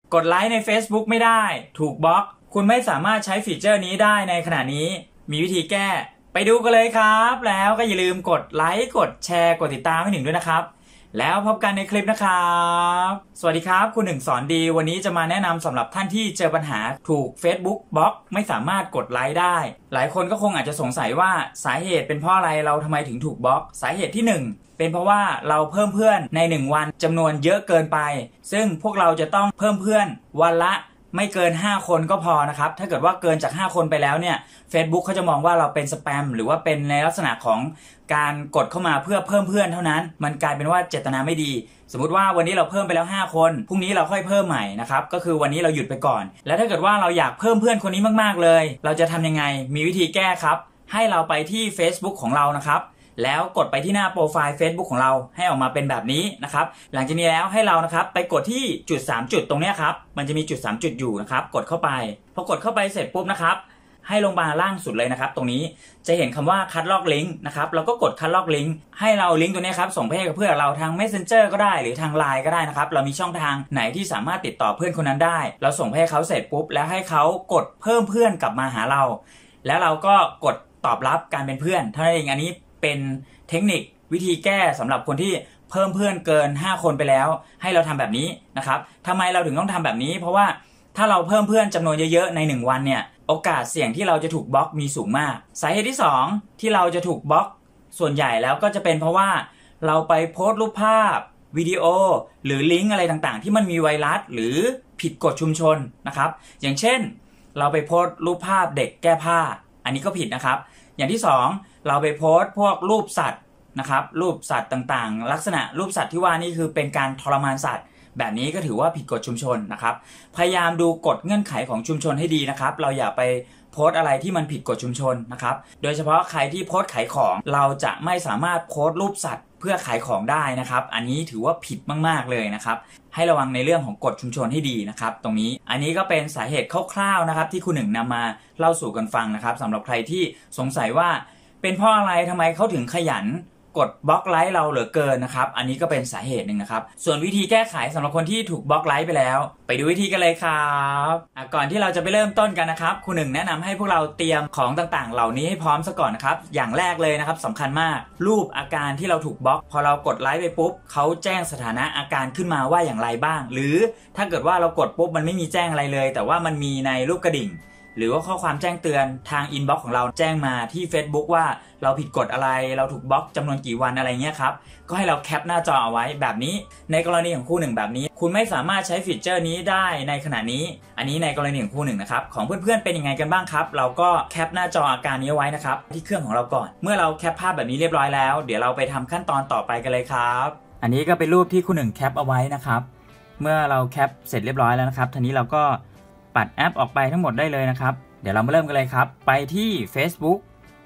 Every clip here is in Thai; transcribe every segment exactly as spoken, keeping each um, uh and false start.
กดไลค์ใน Facebook ไม่ได้ถูกบล็อกคุณไม่สามารถใช้ฟีเจอร์นี้ได้ในขณะนี้มีวิธีแก้ไปดูกันเลยครับแล้วก็อย่าลืมกดไลค์กดแชร์กดติดตามให้หนึ่งด้วยนะครับแล้วพบกันในคลิปนะครับสวัสดีครับคุณหนึ่งสอนดีวันนี้จะมาแนะนำสำหรับท่านที่เจอปัญหาถูก Facebook บล็อกไม่สามารถกดไลค์ได้หลายคนก็คงอาจจะสงสัยว่าสาเหตุเป็นเพราะอะไรเราทำไมถึงถูกบล็อกสาเหตุที่หนึ่งเป็นเพราะว่าเราเพิ่มเพื่อนในหนึ่งวันจำนวนเยอะเกินไปซึ่งพวกเราจะต้องเพิ่มเพื่อนวันละไม่เกินห้าคนก็พอนะครับถ้าเกิดว่าเกินจากห้าคนไปแล้วเนี่ย Facebook เขาจะมองว่าเราเป็นสแปมหรือว่าเป็นในลักษณะของการกดเข้ามาเพื่อเพิ่มเพื่อนเท่านั้นมันกลายเป็นว่าเจตนาไม่ดีสมมุติว่าวันนี้เราเพิ่มไปแล้วห้าคนพรุ่งนี้เราค่อยเพิ่มใหม่นะครับก็คือวันนี้เราหยุดไปก่อนแล้วถ้าเกิดว่าเราอยากเพิ่มเพื่อนคนนี้มากๆเลยเราจะทำยังไงมีวิธีแก้ครับให้เราไปที่ Facebook ของเรานะครับแล้วกดไปที่หน้าโปรไฟล์ Facebook ของเราให้ออกมาเป็นแบบนี้นะครับหลังจากนี้แล้วให้เรานะครับไปกดที่จุดสามจุดตรงนี้ครับมันจะมีจุดสามจุดอยู่นะครับกดเข้าไปพอกดเข้าไปเสร็จปุ๊บนะครับให้ลงมาล่างสุดเลยนะครับตรงนี้จะเห็นคำว่าคัดลอกลิงก์นะครับเราก็กดคัดลอกลิงก์ให้เราลิงก์ตัวนี้ครับส่งไปให้กับเพื่อนเราทาง Messenger ก็ได้หรือทาง ไลน์ ก็ได้นะครับเรามีช่องทางไหนที่สามารถติดต่อเพื่อนคนนั้นได้เราส่งไปให้เขาเสร็จปุ๊บแล้วให้เขากดเพิ่มเพื่อนกลับมาหาเราแล้วเราก็กดตอบรับการเป็นเพื่อนเท่านั้นเองอันนี้เป็นเทคนิควิธีแก้สำหรับคนที่เพิ่มเพื่อนเกินห้าคนไปแล้วให้เราทำแบบนี้นะครับทำไมเราถึงต้องทำแบบนี้เพราะว่าถ้าเราเพิ่มเพื่อนจำนวนเยอะๆในหนึ่งวันเนี่ยโอกาสเสี่ยงที่เราจะถูกบล็อกมีสูงมากสาเหตุที่สองที่เราจะถูกบล็อกส่วนใหญ่แล้วก็จะเป็นเพราะว่าเราไปโพสต์รูปภาพวิดีโอหรือลิงก์อะไรต่างๆที่มันมีไวรัสหรือผิดกฎชุมชนนะครับอย่างเช่นเราไปโพสต์รูปภาพเด็กแก้ผ้าอันนี้ก็ผิดนะครับอย่างที่สองเราไปโพสต์พวกรูปสัตว์นะครับรูปสัตว์ต่างๆลักษณะรูปสัตว์ที่ว่านี่คือเป็นการทรมานสัตว์แบบนี้ก็ถือว่าผิดกฎชุมชนนะครับพยายามดูกฎเงื่อนไขของชุมชนให้ดีนะครับเราอย่าไปโพสต์อะไรที่มันผิดกฎชุมชนนะครับโดยเฉพาะใครที่โพสต์ขายของเราจะไม่สามารถโพสต์รูปสัตว์เพื่อขายของได้นะครับอันนี้ถือว่าผิดมากๆเลยนะครับให้ระวังในเรื่องของกฎชุมชนให้ดีนะครับตรงนี้อันนี้ก็เป็นสาเหตุคร่าวๆนะครับที่คุณหนึ่งนำมาเล่าสู่กันฟังนะครับสำหรับใครที่สงสัยว่าเป็นเพราะอะไรทำไมเขาถึงขยันกดบล็อกไลค์เราเหลือเกินนะครับอันนี้ก็เป็นสาเหตุหนึ่งนะครับส่วนวิธีแก้ไขสำหรับคนที่ถูกบล็อกไลค์ไปแล้วไปดูวิธีกันเลยครับก่อนที่เราจะไปเริ่มต้นกันนะครับคุณหนึ่งแนะนำให้พวกเราเตรียมของต่างๆเหล่านี้ให้พร้อมซะก่อนนะครับอย่างแรกเลยนะครับสำคัญมากรูปอาการที่เราถูกบล็อกพอเรากดไลค์ไปปุ๊บเขาแจ้งสถานะอาการขึ้นมาว่าอย่างไรบ้างหรือถ้าเกิดว่าเรากดปุ๊บมันไม่มีแจ้งอะไรเลยแต่ว่ามันมีในรูปกระดิ่งหรือว่าข้อความแจ้งเตือนทางอินบ็อกซ์ของเราแจ้งมาที่ Facebook ว่าเราผิดกฎอะไรเราถูกบล็อกจำนวนกี่วันอะไรเงี้ยครับก็ให้เราแคปหน้าจอเอาไว้แบบนี้ในกรณีของคู่หนึ่งแบบนี้คุณไม่สามารถใช้ฟีเจอร์นี้ได้ในขณะนี้อันนี้ในกรณีของคู่หนึ่งนะครับของเพื่อนๆเป็นยังไงกันบ้างครับเราก็แคปหน้าจออาการนี้ไว้นะครับที่เครื่องของเราก่อนเมื่อเราแคปภาพแบบนี้เรียบร้อยแล้วเดี๋ยวเราไปทำขั้นตอนต่อไปกันเลยครับอันนี้ก็เป็นรูปที่คู่หนึ่งแคปเอาไว้นะครับเมื่อเราแคปเสร็จเรียบร้อยแล้วนะครับทีนี้เราก็ปัดแอปออกไปทั้งหมดได้เลยนะครับเดี๋ยวเรามาเริ่มกันเลยครับไปที่ Facebook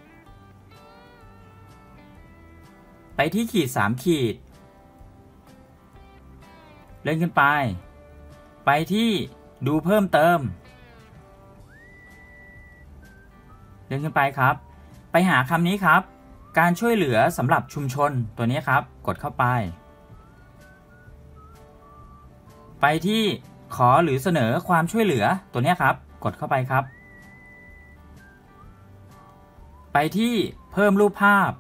ไปที่ขีดสามขีดเลื่อนขึ้นไปไปที่ดูเพิ่มเติมเลื่อนขึ้นไปครับไปหาคำนี้ครับการช่วยเหลือสำหรับชุมชนตัวนี้ครับกดเข้าไปไปที่ขอหรือเสนอความช่วยเหลือตัวนี้ครับกดเข้าไปครับไปที่เพิ่มรูปภาพ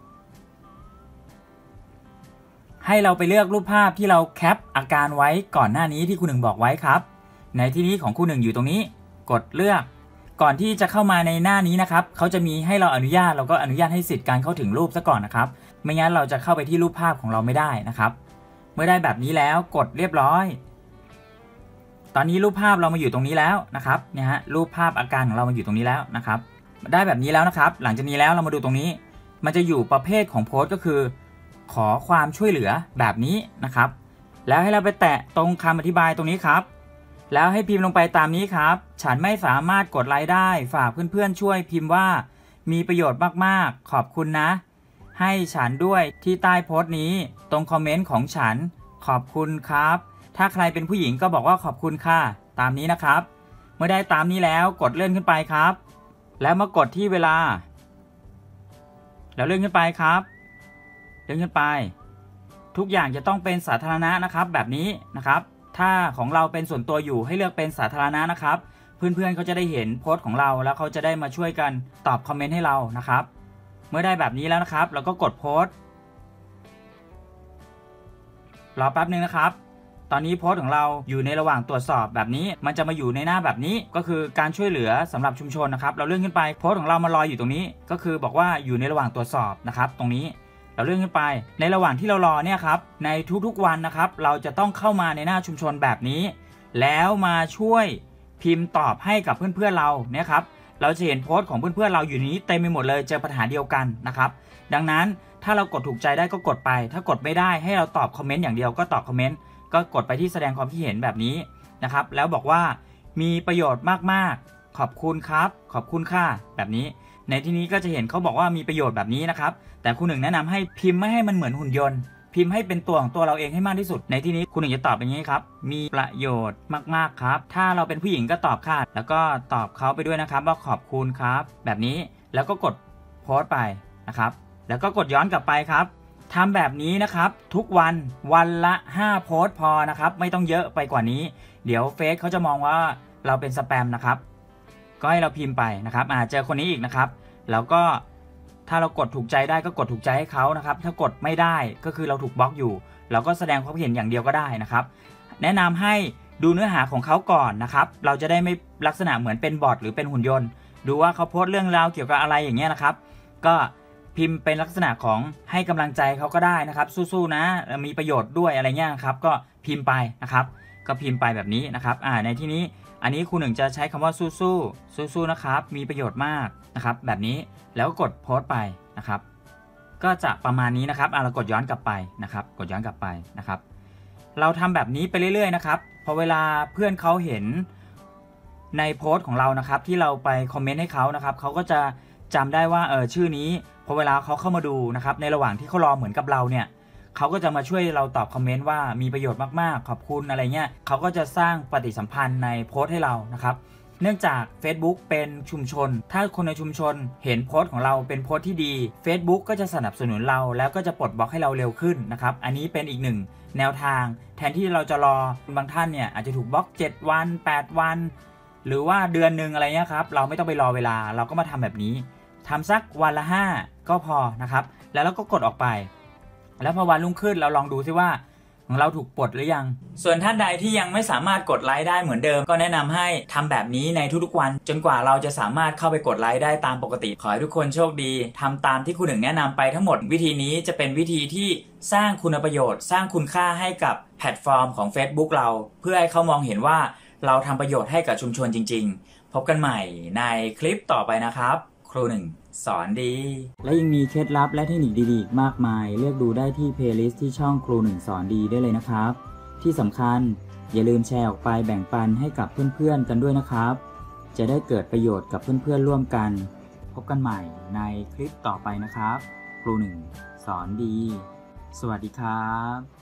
ให้เราไปเลือกรูปภาพที่เราแคปอาการไว้ก่อนหน้านี้ที่คุณหนึ่งบอกไว้ครับในที่นี้ของคุณหนึ่งอยู่ตรงนี้กดเลือกก่อนที่จะเข้ามาในหน้านี้นะครับเขาจะมีให้เราอนุญาตเราก็อนุญาตให้สิทธิ์การเข้าถึงรูปซะก่อนนะครับไม่งั้นเราจะเข้าไปที่รูปภาพของเราไม่ได้นะครับเมื่อได้แบบนี้แล้วกดเรียบร้อยตอนนี้รูปภาพเรามาอยู่ตรงนี้แล้วนะครับเนี่ยฮะรูปภาพอาการของเรามาอยู่ตรงนี้แล้วนะครับได้แบบนี้แล้วนะครับหลังจากนี้แล้วเรามาดูตรงนี้มันจะอยู่ประเภทของโพสต์ก็คือขอความช่วยเหลือแบบนี้นะครับแล้วให้เราไปแตะตรงคำอธิบายตรงนี้ครับแล้วให้พิมพ์ลงไปตามนี้ครับฉันไม่สามารถกดไลค์ได้ฝากเพื่อนๆช่วยพิมพ์ว่ามีประโยชน์มากๆขอบคุณนะให้ฉันด้วยที่ใต้โพสต์นี้ตรงคอมเมนต์ของฉันขอบคุณครับถ้าใครเป็นผู้หญิงก็บอกว่าขอบคุณค่ะตามนี้นะครับเมื่อได้ตามนี้แล้วกดเลื่อนขึ้นไปครับแล้วมากดที่เวลาแล้วเลื่อนขึ้นไปครับเลื่อนขึ้นไปทุกอย่างจะต้องเป็นสาธารณะนะครับแบบนี้นะครับถ้าของเราเป็นส่วนตัวอยู่ให้เลือกเป็นสาธารณะนะครับเพื่อนๆเขาจะได้เห็นโพสต์ของเราแล้วเขาจะได้มาช่วยกันตอบคอมเมนต์ให้เรานะครับเมื่อได้แบบนี้แล้วนะครับเราก็กดโพสต์รอแป๊บนึงนะครับตอนนี้โพสต์ของเราอยู่ในระหว่างตรวจสอบแบบนี้มันจะมาอยู่ในหน้าแบบนี้ก็คือการช่วยเหลือสำหรับชุมชนนะครับเราเลื่อนขึ้นไปโพสต์ของเรามาลอยอยู่ตรงนี้ก็คือบอกว่าอยู่ในระหว่างตรวจสอบนะครับตรงนี้เราเลื่อนขึ้นไปในระหว่างที่เรารอเนี่ยครับในทุกๆวันนะครับเราจะต้องเข้ามาในหน้าชุมชนแบบนี้แล้วมาช่วยพิมพ์ตอบให้กับเพื่อนๆเราเนี่ยครับเราจะเห็นโพสต์ของเพื่อนๆเราอยู่นี้เต็มไปหมดเลยเจอปัญหาเดียวกันนะครับดังนั้นถ้าเรากดถูกใจได้ก็กดไปถ้ากดไม่ได้ให้เราตอบคอมเมนต์อย่างเดียวก็ตอบคอมเมนต์ก็กดไปที่แสดงความคิดเห็นแบบนี้นะครับแล้วบอกว่ามีประโยชน์มากๆขอบคุณครับขอบคุณค่ะแบบนี้ในที่นี้ก็จะเห็นเขาบอกว่ามีประโยชน์แบบนี้นะครับแต่คุณหนึ่งแนะนำให้พิมพ์ไม่ให้มันเหมือนหุ่นยนต์พิมพ์ให้เป็นตัวของตัวเราเองให้มากที่สุดในที่นี้คุณหนึ่งจะตอบอย่างนี้ครับมีประโยชน์มากๆครับถ้าเราเป็นผู้หญิงก็ตอบค่ะแล้วก็ตอบเขาไปด้วยนะครับว่าขอบคุณครับแบบนี้แล้วก็กดโพสต์ไปนะครับแล้วก็กดย้อนกลับไปครับทำแบบนี้นะครับทุกวันวันละห้าโพสต์พอนะครับไม่ต้องเยอะไปกว่านี้เดี๋ยวเฟซเขาจะมองว่าเราเป็นสแปมนะครับก็ให้เราพิมพ์ไปนะครับอาจเจอคนนี้อีกนะครับแล้วก็ถ้าเรากดถูกใจได้ก็กดถูกใจให้เขานะครับถ้ากดไม่ได้ก็คือเราถูกบล็อกอยู่เราก็แสดงความเห็นอย่างเดียวก็ได้นะครับแนะนำให้ดูเนื้อหาของเขาก่อนนะครับเราจะได้ไม่ลักษณะเหมือนเป็นบอทหรือเป็นหุ่นยนต์ดูว่าเขาโพสต์เรื่องราวเกี่ยวกับอะไรอย่างเงี้ยนะครับก็พิมพ์เป็นลักษณะของให้กำลังใจเขาก็ได้นะครับสู้ๆนะมีประโยชน์ด้วยอะไรเงี้ยครับก็พิมพ์ไปนะครับก็พิมพ์ไปแบบนี้นะครับอ่าในที่นี้อันนี้ครูหนึ่งจะใช้คำว่าสู้ๆสู้ๆนะครับมีประโยชน์มากนะครับแบบนี้แล้วก็กดโพสต์ไปนะครับก็จะประมาณนี้นะครับอ่าเรากดย้อนกลับไปนะครับกดย้อนกลับไปนะครับเราทำแบบนี้ไปเรื่อยๆนะครับพอเวลาเพื่อนเขาเห็นในโพสต์ของเรานะครับที่เราไปคอมเมนต์ให้เขานะครับเขาก็จะจำได้ว่าเออชื่อนี้พอเวลาเขาเข้ามาดูนะครับในระหว่างที่เขารอเหมือนกับเราเนี่ยเขาก็จะมาช่วยเราตอบคอมเมนต์ว่ามีประโยชน์มากๆขอบคุณอะไรเงี้ยเขาก็จะสร้างปฏิสัมพันธ์ในโพสต์ให้เรานะครับเนื่องจาก Facebook เป็นชุมชนถ้าคนในชุมชนเห็นโพสต์ของเราเป็นโพสต์ที่ดี Facebook ก็จะสนับสนุนเราแล้วก็จะปลดบล็อกให้เราเร็วขึ้นนะครับอันนี้เป็นอีกหนึ่งแนวทางแทนที่เราจะรอบางท่านเนี่ยอาจจะถูกบล็อกเจ็ดวันแปดวันหรือว่าเดือนหนึ่งอะไรเงี้ยครับเราไม่ต้องไปรอเวลาเราก็มาทำแบบนี้ทำสักวันละห้าก็พอนะครับแล้วเราก็กดออกไปแล้วพอวันรุ่งขึ้นเราลองดูซิว่าของเราถูกปลดหรือยังส่วนท่านใดที่ยังไม่สามารถกดไลค์ได้เหมือนเดิมก็แนะนำให้ทำแบบนี้ในทุกๆวันจนกว่าเราจะสามารถเข้าไปกดไลค์ได้ตามปกติขอให้ทุกคนโชคดีทำตามที่คุณหนึ่งแนะนำไปทั้งหมดวิธีนี้จะเป็นวิธีที่สร้างคุณประโยชน์สร้างคุณค่าให้กับแพลตฟอร์มของ Facebook เราเพื่อให้เขามองเห็นว่าเราทำประโยชน์ให้กับชุมชนจริงๆพบกันใหม่ในคลิปต่อไปนะครับครูหนึ่งสอนดีและยังมีเคล็ดลับและเทคนิคดีๆมากมายเลือกดูได้ที่เพลย์ลิสต์ที่ช่องครูหนึ่งสอนดีได้เลยนะครับที่สำคัญอย่าลืมแชร์ออกไปแบ่งปันให้กับเพื่อนๆกันด้วยนะครับจะได้เกิดประโยชน์กับเพื่อนๆร่วมกันพบกันใหม่ในคลิปต่อไปนะครับครูหนึ่งสอนดีสวัสดีครับ